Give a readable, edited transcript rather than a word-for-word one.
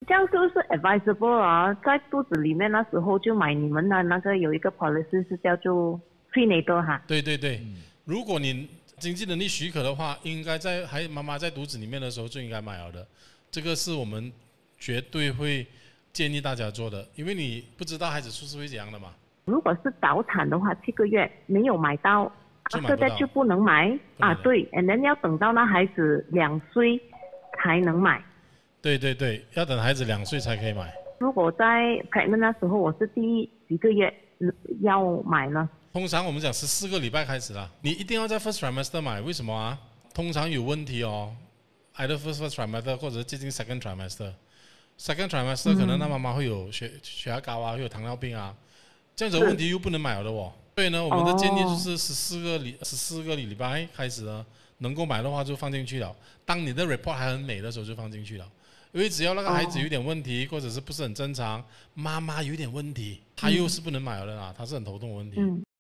这样是不是 advisable 啊？在肚子里面那时候就买你们的那个有一个 policy 是叫做 prenatal 哈。 对对对，如果你经济能力许可的话，应该在妈妈在肚子里面的时候就应该买了的。这个是我们绝对会建议大家做的，因为你不知道孩子出世会怎样的嘛。 如果是早产的话，7个月没有买到， 就买不到现在就不能买啊。对，and then 要等到那孩子2岁才能买。 对对对，要等孩子2岁才可以买。 如果在 pregnant 那时候，我是第几个月要买呢？ 通常我们讲14个礼拜开始啦，你一定要在 first trimester 买，为什么啊？通常有问题哦 ，either first trimester 或者是接近 second trimester。second trimester 可能那妈妈会有血压高啊，会有糖尿病啊，这样子的问题又不能买了的哦。所以呢，我们的建议就是14个礼拜开始呢，能够买的话就放进去了。当你的 report 还很美的时候就放进去了。因为只要那个孩子有点问题，或者是不是很正常，妈妈有点问题，他又是不能买了啦，他是很头痛的问题。